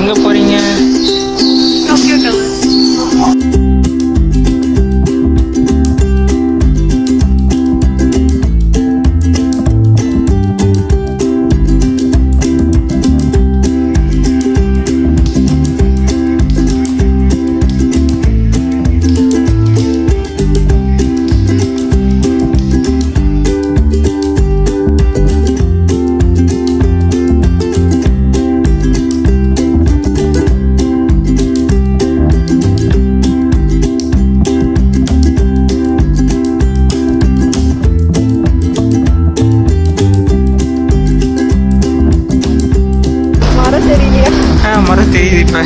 எங்க போறீங்க? Tokyo tower. மரம் தெரியுது இப்ப.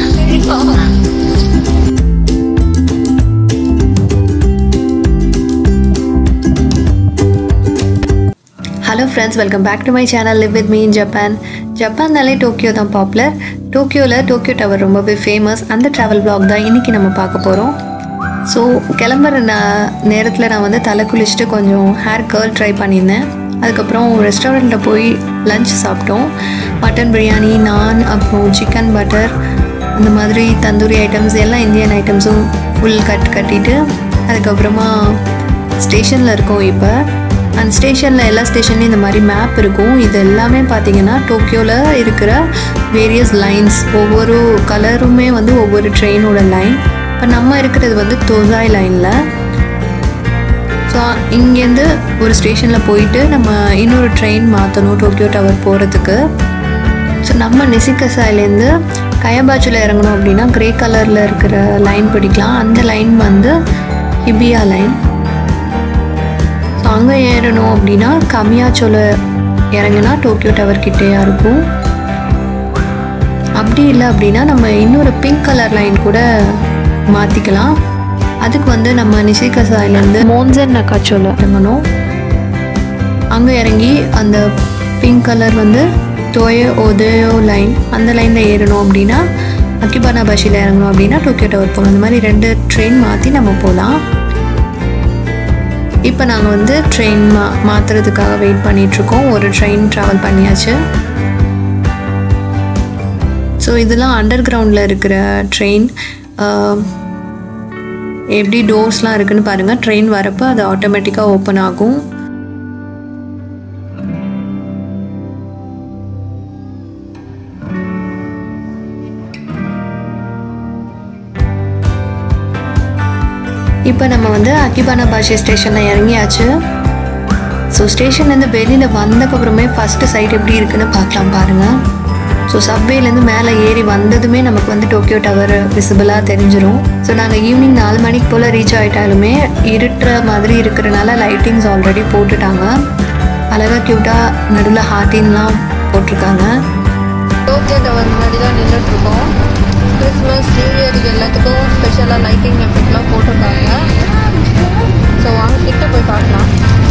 Hello friends, welcome back to my channel Live with me in Japan. ஜப்பான்னாலே டோக்கியோ தான் பாப்புலர். டோக்கியோவில் டோக்கியோ டவர் ரொம்பவே ஃபேமஸ். அந்த ட்ராவல் vlog தான் இன்றைக்கி நம்ம பார்க்க போகிறோம். ஸோ கிளம்புற நேரத்தில் நான் வந்து தலை குளிச்சுட்டு கொஞ்சம் ஹேர் கேர்ள் ட்ரை பண்ணியிருந்தேன். அதுக்கப்புறம் ரெஸ்டாரண்ட்டில் போய் லன்ச் சாப்பிட்டோம். மட்டன் பிரியாணி, நான், அப்புறம் சிக்கன் பட்டர், அந்த மாதிரி தந்தூரி ஐட்டம்ஸ் எல்லாம் இந்தியன் ஐட்டம்ஸும் ஃபுல் கட்டிட்டு அதுக்கப்புறமா ஸ்டேஷனில் இருக்கோம். இப்போ அந்த ஸ்டேஷனில் எல்லா ஸ்டேஷன்லேயும் இந்த மாதிரி மேப் இருக்கும். இது எல்லாமே பார்த்திங்கன்னா டோக்கியோவில் இருக்கிற வேரியஸ் லைன்ஸ், ஒவ்வொரு கலருமே வந்து ஒவ்வொரு ட்ரெயினோட லைன். இப்போ நம்ம இருக்கிறது வந்து தோசாய் லைனில். ஸோ இங்கேருந்து ஒரு ஸ்டேஷனில் போயிட்டு நம்ம இன்னொரு ட்ரெயின் மாற்றணும் டோக்கியோ டவர் போகிறதுக்கு. ஸோ நம்ம நிசிகசாயிலேருந்து கயபாச்சில் இறங்கணும் அப்படின்னா க்ரே கலரில் இருக்கிற லைன் பிடிக்கலாம். அந்த லைன் வந்து ஹிபியா லைன். ஸோ அங்கே ஏறணும் அப்படின்னா கமியாச்சோல இறங்கினா டோக்கியோ டவர் கிட்டேயா இருக்கும். அப்படி இல்லை அப்படின்னா நம்ம இன்னொரு பிங்க் கலர் லைன் கூட மாற்றிக்கலாம். அதுக்கு வந்து நம்ம நிசிகசாயிலேருந்து மோன்சன் நக்காச்சோல இறங்கணும். அங்கே இறங்கி அந்த பிங்க் கலர் வந்து டோயோ ஓதயோ லைன், அந்த லைனில் ஏறணும் அப்படின்னா அக்கிபானா பாஷியில் இறங்கணும் அப்படின்னா டோக்கியோ டவர் போகணும். அந்த மாதிரி 2 ட்ரெயின் மாற்றி நம்ம போகலாம். இப்போ நாங்கள் வந்து ட்ரெயின் மாற்றுறதுக்காக வெயிட் பண்ணிகிட்ருக்கோம். ஒரு ட்ரெயின் ட்ராவல் பண்ணியாச்சு. ஸோ இதெல்லாம் அண்டர் கிரவுண்டில் இருக்கிற ட்ரெயின். எப்படி டோர்ஸ்லாம் இருக்குன்னு பாருங்கள். ட்ரெயின் வரப்போ அது ஆட்டோமேட்டிக்காக ஓப்பன் ஆகும். இப்போ நம்ம வந்து அக்கிபானா பாஷி ஸ்டேஷனில் இறங்கியாச்சு. ஸோ ஸ்டேஷன்லேருந்து வெளியில் வந்ததுக்கப்புறமே ஃபஸ்ட்டு சைட் எப்படி இருக்குன்னு பார்க்கலாம் பாருங்கள். ஸோ சப்வேலேருந்து மேலே ஏறி வந்ததுமே நமக்கு வந்து டோக்கியோ டவர் விசிபிளாக தெரிஞ்சிடும். ஸோ நாங்கள் ஈவினிங் 4 மணிக்கு போல் ரீச் ஆகிட்டாலுமே இருட்டுற மாதிரி இருக்கிறனால லைட்டிங்ஸ் ஆல்ரெடி போட்டுட்டாங்க. அழகாக க்யூட்டாக நடுவில் ஹார்டின்லாம் போட்டிருக்காங்க. டோக்கியோ டவர் முன்னாடி தான் நின்றுட்டுருக்கோம். கிறிஸ்மஸ், நியூ இயருக்கு எல்லாத்துக்கும் ஸ்பெஷலாக லைட்டிங் எஃபெக்ட்லாம் போட்டிருக்காங்க. ஸோ வாங்க கிட்ட போய் பார்க்கலாம்.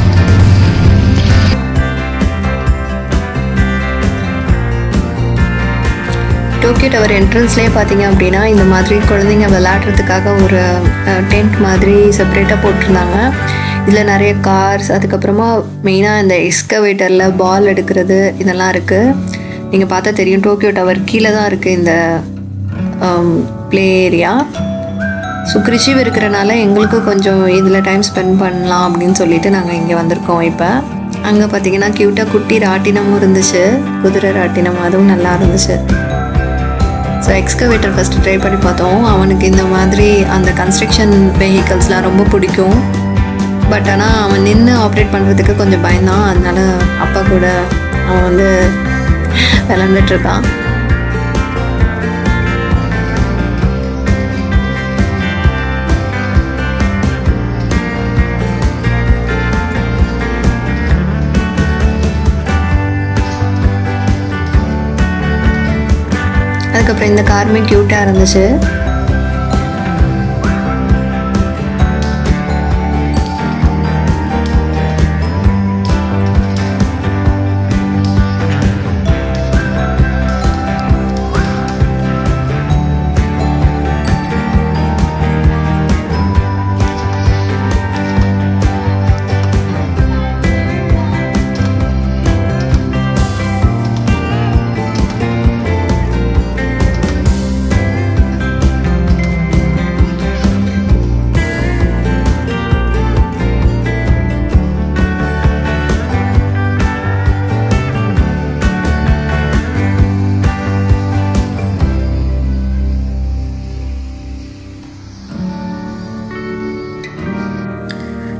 டோக்கியோ டவர் என்ட்ரன்ஸ்லேயே பார்த்தீங்க அப்படின்னா இந்த மாதிரி குழந்தைங்க விளையாடுறதுக்காக ஒரு டென்ட் மாதிரி செப்பரேட்டாக போட்டிருந்தாங்க. இதில் நிறைய கார்ஸ், அதுக்கப்புறமா மெயினாக இந்த எக்ஸ்கவேட்டரில் பால் எடுக்கிறது இதெல்லாம் இருக்குது. நீங்கள் பார்த்தா தெரியும் டோக்கியோ டவர் கீழே தான் இருக்குது இந்த ப்ளே ஏரியா. ஸோ கிருஷிவ் இருக்கிறனால எங்களுக்கு கொஞ்சம் இதில் டைம் ஸ்பெண்ட் பண்ணலாம் அப்படின்னு சொல்லிட்டு நாங்கள் இங்கே வந்திருக்கோம். இப்போ அங்கே பார்த்தீங்கன்னா க்யூட்டாக குட்டி ராட்டினமும் இருந்துச்சு, குதிரை ராட்டினம், அதுவும் நல்லா இருந்துச்சு. ஸோ எக்ஸ்கவேட்டர் ஃபஸ்ட்டு ட்ரை பண்ணி பார்த்தோம். அவனுக்கு இந்த மாதிரி அந்த கன்ஸ்ட்ரக்ஷன் வெஹிக்கல்ஸ்லாம் ரொம்ப பிடிக்கும். பட் ஆனால் அவன் நின்று ஆப்ரேட் பண்ணுறதுக்கு கொஞ்சம் பயந்தான். அதனால அப்பா கூட அவன் வந்து விளாண்டுட்ருக்கான். அதுக்கப்புறம் இந்த காருமே க்யூட்டாக இருந்துச்சு.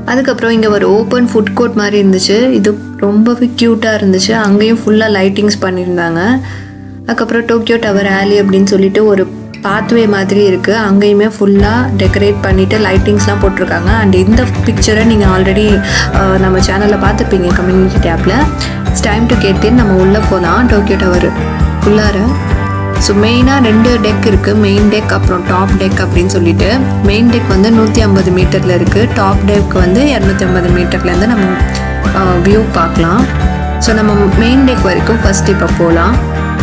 அதுக்கப்புறம் இங்கே ஒரு ஓப்பன் ஃபுட் கோர்ட் மாதிரி இருந்துச்சு. இது ரொம்பவே க்யூட்டாக இருந்துச்சு. அங்கேயும் ஃபுல்லாக லைட்டிங்ஸ் பண்ணியிருந்தாங்க. அதுக்கப்புறம் டோக்கியோ டவர் ஆலி அப்படின்னு சொல்லிட்டு ஒரு பாத்வே மாதிரி இருக்குது. அங்கேயுமே ஃபுல்லாக டெக்கரேட் பண்ணிவிட்டு லைட்டிங்ஸ்லாம் போட்டிருக்காங்க. அண்ட் இந்த பிக்சரை நீங்கள் ஆல்ரெடி நம்ம சேனலில் பார்த்துருப்பீங்க கம்யூனிட்டி டேப்பில். It's time to get in. நம்ம உள்ளே போகலாம் டோக்கியோ டவர் உள்ளார. ஸோ மெயினாக 2 டெக் இருக்குது. மெயின் டெக் அப்புறம் டாப் டெக் அப்படின்னு சொல்லிட்டு. மெயின் டெக் வந்து 150 மீட்டரில் இருக்குது. டாப் டெக் வந்து 250 மீட்டர்லேருந்து நம்ம வியூ பார்க்கலாம். ஸோ நம்ம மெயின் டெக் வரைக்கும் ஃபஸ்ட் இப்போ போகலாம்.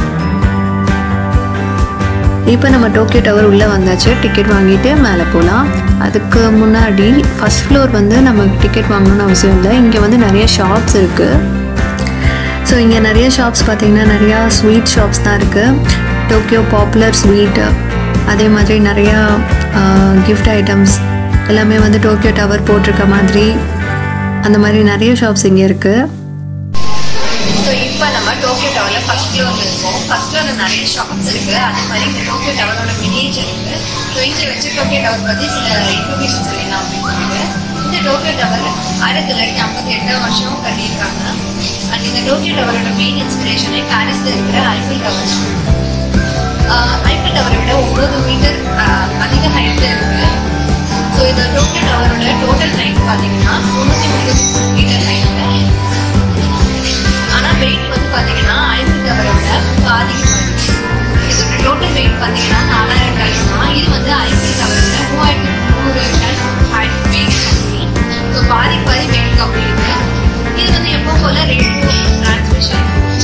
இப்போ நம்ம டோக்கியோ டவர் உள்ளே வந்தாச்சு. டிக்கெட் வாங்கிட்டு மேலே போகலாம். அதுக்கு முன்னாடி ஃபஸ்ட் ஃப்ளோர் வந்து நம்ம டிக்கெட் வாங்கணும்னு அவசியம் இல்லை. இங்கே வந்து நிறைய ஷாப்ஸ் இருக்குது. ஸோ இங்கே நிறைய ஷாப்ஸ் பார்த்திங்கன்னா நிறையா ஸ்வீட் ஷாப்ஸ் தான் இருக்குது. டோக்கியோ பாப்புலர் ஸ்வீட், அதே மாதிரி நிறையா கிஃப்ட் ஐட்டம்ஸ் எல்லாமே வந்து டோக்கியோ டவர் போட்டிருக்க மாதிரி அந்த மாதிரி நிறைய ஷாப்ஸ் இங்கே இருக்குது. ஸோ இப்போ நம்ம டோக்கியோ டவரில் ஃபஸ்ட் ஃப்ளோரில் இருக்கோம். ஃபஸ்ட் ஃப்ளோரில் நிறைய ஷாப்ஸ் இருக்குது. அதே மாதிரி இந்த டோக்கியோ டவரோட மினியேச்சர் இருக்குது. ஸோ இங்கே வச்சு டோக்கியோ டவர் பற்றி சில இன்ஃபர்மேஷன் சொல்லலாம் அப்படின்னு சொல்லிட்டு. இந்த டோக்கியோ டவர் 1958 வருஷம் கட்டியிருக்காங்க. அண்ட் இந்த டோக்கியோ டவரோட மெயின் இன்ஸ்பிரேஷனே பாரிஸில் இருக்கிற ஐஃபில் டவர். ஐஃபில் டவரை விட 9 மீட்டர் அதிக ஹைட்டில் இருக்குது. ஸோ இந்த டோக்கியோ டவரோட டோட்டல் ஹைட் பார்த்தீங்கன்னா 330 மீட்டர் ஹைட்டில். ஆனால் வெயிட் வந்து பார்த்தீங்கன்னா ஐஃபில் டவரை விட பாதிக்கு பாதி. இதோட டோட்டல் வெயிட் பார்த்தீங்கன்னா 4000 டன் தான். இது வந்து ஐஃபில் டவரோட 3300 டன் ஹைட் வெயிட் கம்மி. ஸோ பாதி வெயிட் கம்மி இருக்கு. இது வந்து எப்போ போல ரேடியோ டிரான்ஸ்மிஷன்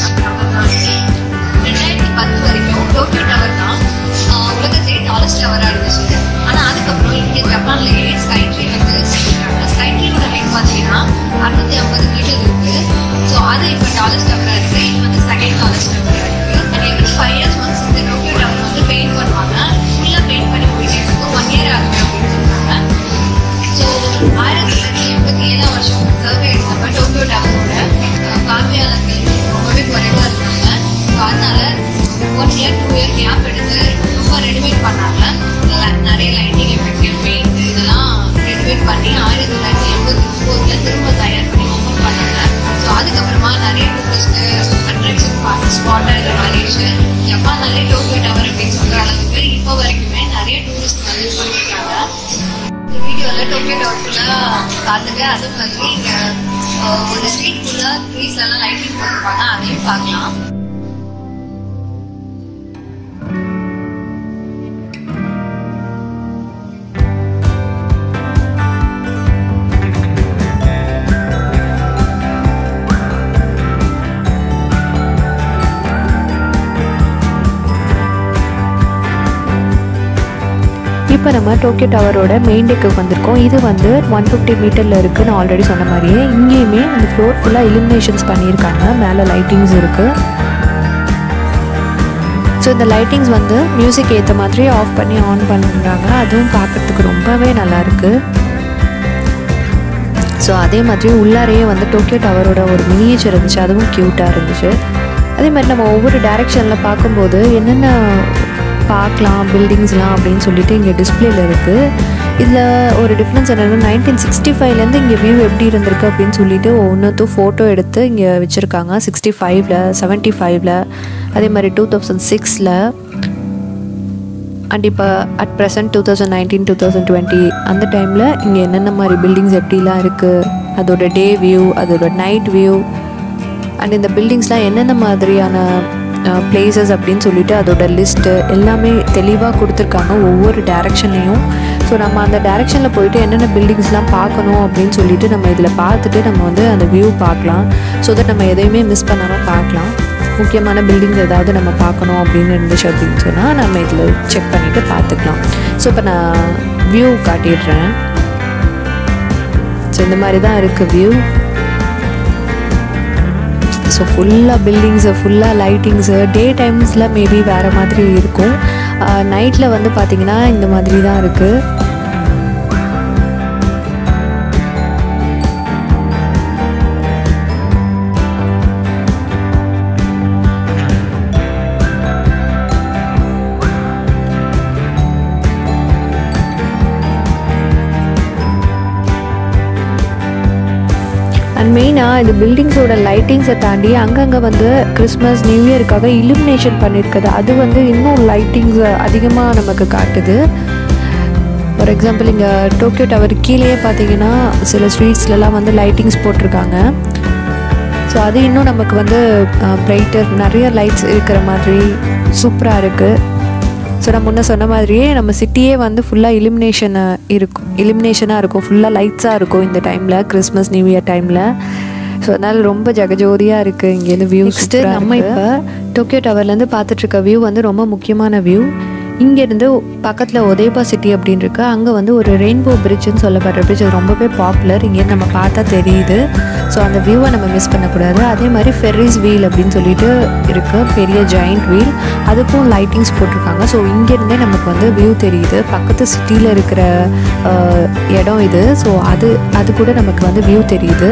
2010 வரைக்கும் டோக்கியோ டவர் தான் உலகத்திலே டாலஸ்ட் டவராக இருந்துச்சு. ஆனால் அதுக்கப்புறம் இங்கே ஜப்பான்லேயே ஸ்கைட்ரீ வந்து செஞ்சுட்டாங்க. ஸ்கைட்ரீயோட ஹைட் பார்த்தீங்கன்னா 650 மீட்டர் இருக்குது. ஸோ அது இப்போ டாலஸ்ட் டவராக இருக்குது. இது வந்து செகண்ட் டாலஸ்ட் டவராக இருக்குது. அண்ட் எவ்ரி 5 years ஒன்ஸ் இந்த டோக்கியோ டவர் வந்து பெயிண்ட் பண்ணுவாங்க. ஃபுல்லாக பெயிண்ட் பண்ணி போயிட்டே இருக்கும். 1 year ஆகுது அப்படின்னு சொல்லுவாங்க. ஸோ 1987 வருஷம் சர்வே எடுத்தப்ப டோக்கியோ டவரோட பார்வையாளர்கள் ரொம்பவே குறைவாக இருந்தாங்க. ஸோ அதனால 1 year 2 year கேப் எடுத்து ரொம்ப ரெனோவேட் பண்ணாங்க. நிறைய லைட்டிங் எஃபெக்ட், பெயிண்ட் இதெல்லாம் ரெனோவேட் பண்ணி 1989 திரும்ப தயார் பண்ணி ஓப்பன் பண்ணாங்க. ஸோ அதுக்கப்புறமா நிறைய டூரிஸ்ட் அட்ராக்ஷன் ஸ்பாட்டாக இருக்கிற மலேசியா ஜப்பான்னாலே டோக்கியோ டவர் அப்படின்னு சொல்கிற அளவுக்கு இப்போ வரைக்குமே நிறைய டூரிஸ்ட் வந்து சொல்லியிருக்காங்க. இந்த வீடியோவில் டோக்கியோ டவர் ஃபுல்லாக பார்த்துட்டு அது மாதிரி இங்கே ஒரு ஸ்ட்ரீட் ஃபுல்லாக ட்ரீஸ்லாம் லைட்டிங் போட்டிருப்பாங்க. அதையும் பார்க்கலாம். இப்போ நம்ம டோக்கியோ டவரோட மெயின் டெக்குக்கு வந்திருக்கோம். இது வந்து 150 மீட்டரில் இருக்குது. நான் ஆல்ரெடி சொன்ன மாதிரியே இங்கேயுமே இந்த ஃப்ளோர் ஃபுல்லாக illuminations பண்ணியிருக்காங்க. மேலே லைட்டிங்ஸ் இருக்குது. ஸோ இந்த லைட்டிங்ஸ் வந்து மியூசிக் ஏற்ற மாதிரி ஆஃப் பண்ணி ஆன் பண்ணுறாங்க. அதுவும் பார்க்குறதுக்கு ரொம்பவே நல்லாயிருக்கு. ஸோ அதே மாதிரி உள்ளாரையே வந்து டோக்கியோ டவரோட ஒரு மினியேச்சர் இருந்துச்சு. அதுவும் க்யூட்டாக இருந்துச்சு. அதே மாதிரி நம்ம ஒவ்வொரு டைரெக்ஷனில் பார்க்கும்போது என்னென்ன பார்க்கலாம் பில்டிங்ஸ்லாம் அப்படின்னு சொல்லிட்டு இங்கே டிஸ்பிளேல இருக்குது. இதில் ஒரு டிஃப்ரென்ஸ் என்னென்னா 1965லேருந்து இங்கே வியூ எப்படி இருந்திருக்கு அப்படின்னு சொல்லிட்டு ஒவ்வொன்றுத்தும் ஃபோட்டோ எடுத்து இங்கே வச்சுருக்காங்க. 65ல் 75ல் அதே மாதிரி 2006ல் அண்ட் இப்போ அட் ப்ரெசன்ட் 2019 2020 அந்த டைமில் இங்கே என்னென்ன மாதிரி பில்டிங்ஸ் எப்படிலாம் இருக்குது, அதோட டே வியூ, அதோட நைட் வியூ அண்ட் இந்த பில்டிங்ஸ்லாம் என்னென்ன மாதிரியான பிளேசஸ் அப்படின்னு சொல்லிட்டு அதோட லிஸ்ட்டு எல்லாமே தெளிவாக கொடுத்துருக்காங்க ஒவ்வொரு டைரெக்ஷன்லேயும். ஸோ நம்ம அந்த டைரெக்ஷனில் போயிட்டு என்னென்ன பில்டிங்ஸ்லாம் பார்க்கணும் அப்படின்னு சொல்லிட்டு நம்ம இதில் பார்த்துட்டு நம்ம வந்து அந்த வியூ பார்க்கலாம். ஸோ தட் நம்ம எதையுமே மிஸ் பண்ணாமல் பார்க்கலாம். முக்கியமான பில்டிங்ஸ் ஏதாவது நம்ம பார்க்கணும் அப்படின்னு இருந்துச்சு அப்படின்னு சொன்னால் நம்ம இதில் செக் பண்ணிவிட்டு பார்த்துக்கலாம். ஸோ இப்போ நான் வியூ காட்டிடுறேன். ஸோ இந்த மாதிரி தான் இருக்குது வியூ. ஸோ ஃபுல்லாக பில்டிங்ஸு, ஃபுல்லாக லைட்டிங்ஸு. டே டைம்ஸில் மேபி வேறு மாதிரி இருக்கும். நைட்டில் வந்து பார்த்திங்கன்னா இந்த மாதிரி தான் இருக்குது. இந்த பில்டிங்ஸோட லைட்டிங்ஸை தாண்டி அங்கங்கே வந்து கிறிஸ்மஸ் நியூ இயருக்காக illumination பண்ணியிருக்குது. அது வந்து இன்னும் லைட்டிங்ஸ் அதிகமாக நமக்கு காட்டுது. ஃபார் எக்ஸாம்பிள் இங்கே டோக்கியோ டவர் கீழேயே பார்த்தீங்கன்னா சில ஸ்ட்ரீட்ஸ்லலாம் வந்து லைட்டிங்ஸ் போட்டிருக்காங்க. ஸோ அது இன்னும் நமக்கு வந்து பிரைட்டர் நிறைய லைட்ஸ் இருக்கிற மாதிரி சூப்பராக இருக்குது. ஸோ நான் முன்ன சொன்ன மாதிரியே நம்ம சிட்டியே வந்து ஃபுல்லாக இலுமினேஷனாக இருக்கும், ஃபுல்லாக லைட்ஸாக இருக்கும் இந்த டைமில், கிறிஸ்மஸ் நியூ இயர் டைமில். ஸோ அதனால் ரொம்ப ஜகஜோதியாக இருக்குது இங்கேருந்து வியூ. நம்ம இப்போ டோக்கியோ டவர்லேருந்து பார்த்துட்ருக்க வியூ வந்து ரொம்ப முக்கியமான வியூ. இங்கேருந்து பக்கத்தில் ஒதேபா சிட்டி அப்படின்னு இருக்குது. அங்கே வந்து ஒரு ரெயின்போ பிரிட்ஜுன்னு சொல்லப்படுற பிரிட்ஜ், அது ரொம்பவே பாப்புலர். இங்கேருந்து நம்ம பார்த்தா தெரியுது. ஸோ அந்த வியூவை நம்ம மிஸ் பண்ணக்கூடாது. அதே மாதிரி ஃபெர்ரிஸ் வீல் அப்படின்னு சொல்லிட்டு இருக்குது, பெரிய ஜாயிண்ட் வீல், அதுக்கும் லைட்டிங்ஸ் போட்டிருக்காங்க. ஸோ இங்கேருந்தே நமக்கு வந்து வியூ தெரியுது. பக்கத்து சிட்டியில் இருக்கிற இடம் இது. ஸோ அது கூட நமக்கு வந்து வியூ தெரியுது.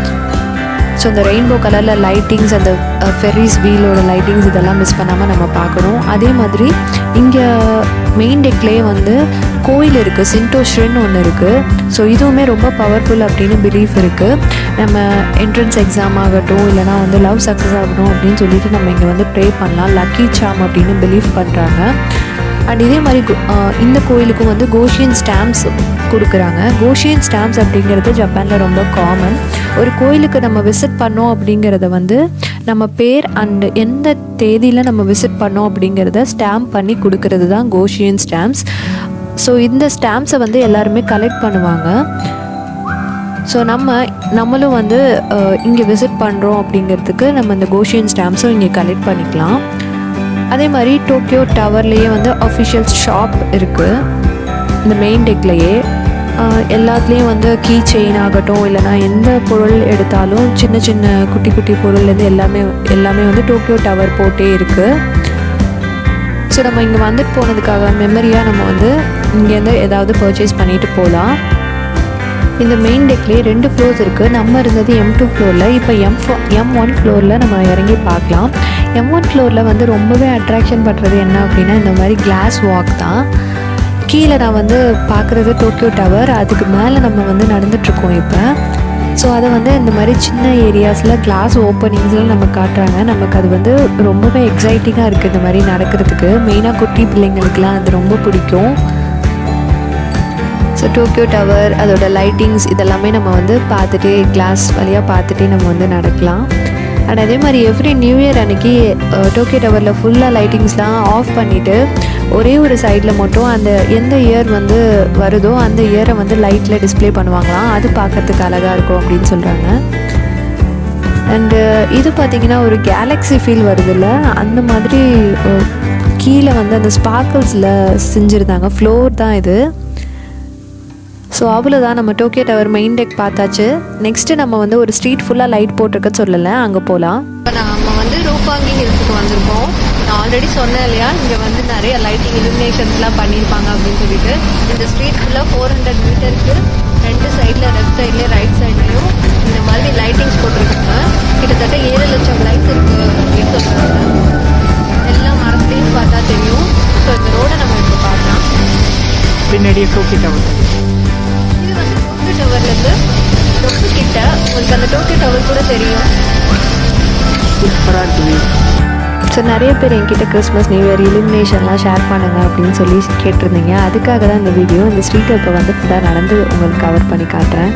ஸோ இந்த ரெயின்போ கலரில் லைட்டிங்ஸ், அந்த ஃபெர்ரிஸ் வீலோட லைட்டிங்ஸ் இதெல்லாம் மிஸ் பண்ணாமல் நம்ம பார்க்கணும். அதே மாதிரி இங்கே மெயின் டெக்லேயே வந்து கோயில் இருக்குது, சின்டோஷ்ரின்னு ஒன்று இருக்குது. ஸோ இதுவுமே ரொம்ப பவர்ஃபுல் அப்படின்னு பிலீஃப் இருக்குது. நம்ம என்ட்ரன்ஸ் எக்ஸாம் ஆகட்டும், இல்லைனா வந்து லவ் சக்ஸஸ் ஆகணும் அப்படின்னு சொல்லிட்டு நம்ம இங்கே வந்து ப்ரே பண்ணலாம். லக்கி சாம் அப்படின்னு பிலீவ் பண்ணுறாங்க. அண்ட் இதே மாதிரி இந்த கோயிலுக்கும் வந்து கோஷியன் ஸ்டாம்ப்ஸ் கொடுக்குறாங்க. கோஷியன் ஸ்டாம்ப்ஸ் அப்படிங்கிறது ஜப்பானில் ரொம்ப காமன். ஒரு கோயிலுக்கு நம்ம விசிட் பண்ணோம் அப்படிங்கிறத வந்து நம்ம பேர் அண்ட் எந்த தேதியில் நம்ம விசிட் பண்ணோம் அப்படிங்கிறத ஸ்டாம்ப் பண்ணி கொடுக்கறது தான் கோஷியன் ஸ்டாம்ப்ஸ். ஸோ இந்த ஸ்டாம்ப்ஸை வந்து எல்லாருமே கலெக்ட் பண்ணுவாங்க. ஸோ நம்மளும் வந்து இங்கே விசிட் பண்ணுறோம் அப்படிங்கிறதுக்கு நம்ம இந்த கோஷியன் ஸ்டாம்ப்ஸும் இங்கே கலெக்ட் பண்ணிக்கலாம். அதே மாதிரி டோக்கியோ டவர்லேயே வந்து அஃபிஷியல் ஷாப் இருக்குது. இந்த மெயின் டெக்லேயே எல்லாத்துலேயும் வந்து கீ செயின் ஆகட்டும், இல்லைனா எந்த பொருள் எடுத்தாலும் சின்ன சின்ன குட்டி குட்டி பொருள்லேருந்து எல்லாமே வந்து டோக்கியோ டவர் போட்டே இருக்குது. ஸோ நம்ம இங்கே வந்துட்டு போனதுக்காக மெமரியாக நம்ம வந்து இங்கேருந்து ஏதாவது பர்ச்சேஸ் பண்ணிட்டு போகலாம். இந்த மெயின் டெக்லேயே 2 ஃப்ளோர்ஸ் இருக்குது. நம்ம இருந்தது M2 ஃப்ளோரில். இப்போ M1 ஃப்ளோரில் நம்ம இறங்கி பார்க்கலாம். M1 ஃப்ளோரில் வந்து ரொம்பவே அட்ராக்ஷன் பண்ணுறது என்ன அப்படின்னா இந்த மாதிரி கிளாஸ் வாக் தான். கீழே நான் வந்து பார்க்குறது டோக்கியோ டவர், அதுக்கு மேலே நம்ம வந்து நடந்துகிட்ருக்கோம் இப்போ. ஸோ அதை வந்து இந்த மாதிரி சின்ன ஏரியாஸில் கிளாஸ் ஓப்பனிங்ஸ்லாம் நம்ம காட்டுறாங்க. நமக்கு அது வந்து ரொம்பவே எக்ஸைட்டிங்காக இருக்குது இந்த மாதிரி நடக்கிறதுக்கு. மெயினாக குட்டி பிள்ளைங்களுக்குலாம் அது ரொம்ப பிடிக்கும். ஸோ டோக்கியோ டவர் அதோட லைட்டிங்ஸ் இதெல்லாமே நம்ம வந்து பார்த்துட்டே, கிளாஸ் வழியாக பார்த்துட்டே நம்ம வந்து நடக்கலாம். அண்ட் அதே மாதிரி எவ்ரி நியூ இயர் அன்றைக்கி டோக்கியோ டவரில் ஃபுல்லாக லைட்டிங்ஸ்லாம் ஆஃப் பண்ணிவிட்டு ஒரே ஒரு சைடில் மட்டும் அந்த எந்த இயர் வந்து வருதோ அந்த இயரை வந்து லைட்டில் டிஸ்பிளே பண்ணுவாங்களாம். அது பார்க்குறதுக்கு அழகாக இருக்கும் அப்படின்னு சொல்கிறாங்க. அண்டு இது பார்த்திங்கன்னா ஒரு கேலக்ஸி ஃபீல் வருதில்ல, அந்த மாதிரி கீழே வந்து அந்த ஸ்பார்க்கிள்ஸில் செஞ்சுருந்தாங்க. ஃப்ளோர் தான் இது. ஸோ அவ்வளோதான், நம்ம டோக்கியோ டவர் மெயின் டெக் பார்த்தாச்சு. நெக்ஸ்ட்டு நம்ம வந்து ஒரு ஸ்ட்ரீட் ஃபுல்லாக லைட் போட்டிருக்கன்னு சொல்லலை, அங்கே போகலாம். இப்போ நம்ம வந்து ரோப்பாங்கி ஹில்ஸுக்கு வந்திருக்கோம். நான் ஆல்ரெடி சொன்னேன் இல்லையா, இங்கே வந்து நிறைய லைட்டிங் illuminations பண்ணியிருப்பாங்க அப்படின்னு சொல்லிட்டு. இந்த ஸ்ட்ரீட் ஃபுல்லாக 400 மீட்டருக்கு 2 சைடில், லெஃப்ட் சைட்லேயும் ரைட் சைட்லேயும் இந்த மாதிரி லைட்டிங்ஸ் போட்டிருக்காங்க. கிட்டத்தட்ட 7 லட்சம் லைட்ஸ் இருக்குது அப்படின்னு சொல்கிறாங்க. எல்லாம் மரத்துலேயும் பார்த்தா தெரியும். ஸோ இந்த ரோடை நம்ம இப்போ பார்க்கலாம். பின்னாடியே டோக்கியோ டவர். இது வந்து டோக்கியோ டவர்லேருந்து ரொம்ப கிட்ட, உங்களுக்கு அந்த டோக்கியோ டவர் கூட தெரியும். சூப்பராக இருக்குது. ஸோ நிறைய பேர் என்கிட்ட கிறிஸ்மஸ் நியூ இயர் illuminationலாம் ஷேர் பண்ணுங்க அப்படின்னு சொல்லி கேட்டிருந்தீங்க. அதுக்காக தான் இந்த வீடியோ. இந்த ஸ்ட்ரீட்டை இப்போ வந்து ஃபுல்லாக நடந்து உங்களுக்கு கவர் பண்ணி காட்டுறேன்.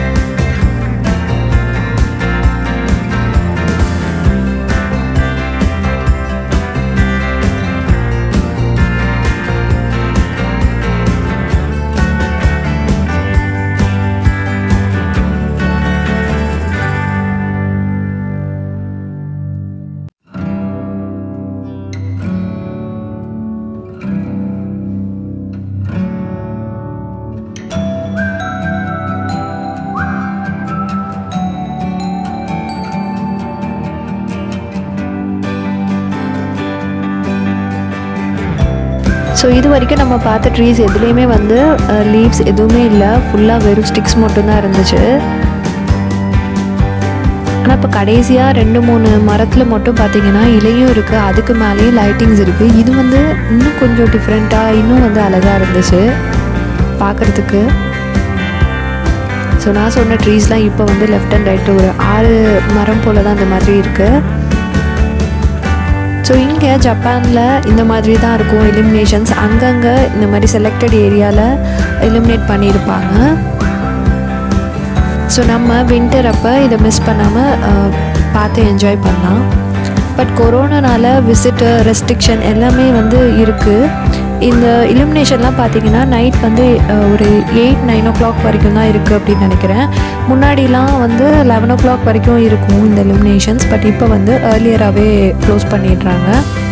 ஸோ இது வரைக்கும் நம்ம பார்த்த ட்ரீஸ் எதுலேயுமே வந்து லீவ்ஸ் எதுவுமே இல்லை, ஃபுல்லாக வெறும் ஸ்டிக்ஸ் மட்டும்தான் இருந்துச்சு. ஆனால் இப்போ கடைசியாக 2-3 மரத்தில் மட்டும் பார்த்திங்கன்னா இலையும் இருக்குது, அதுக்கு மேலேயும் லைட்டிங்ஸ் இருக்குது. இது வந்து இன்னும் கொஞ்சம் டிஃப்ரெண்ட்டாக இன்னும் வந்து அழகாக இருந்துச்சு பார்க்குறதுக்கு. ஸோ நான் சொன்ன ட்ரீஸ்லாம் இப்போ வந்து லெஃப்ட் அண்ட் ரைட்டு ஒரு 6 மரம் போல் தான் அந்த மாதிரி இருக்குது. ஸோ இங்கே ஜப்பானில் இந்த மாதிரி தான் இருக்கும் illuminations. அங்கங்கே இந்த மாதிரி செலக்டட் ஏரியாவில் illuminate பண்ணியிருப்பாங்க. ஸோ நம்ம வின்டர் அப்போ இதை மிஸ் பண்ணாமல் பார்த்து என்ஜாய் பண்ணலாம். பட் கொரோனானால விசிட்டு ரெஸ்ட்ரிக்ஷன் எல்லாமே வந்து இருக்குது. இந்த illuminationலாம் பார்த்திங்கன்னா நைட் வந்து ஒரு 8-9 o'clock வரைக்கும் தான் இருக்குது அப்படின்னு நினைக்கிறேன். முன்னாடிலாம் வந்து 11 o'clock வரைக்கும் இருக்கும் இந்த illuminations. பட் இப்போ வந்து ஏர்லியராகவே க்ளோஸ் பண்ணிடுறாங்க.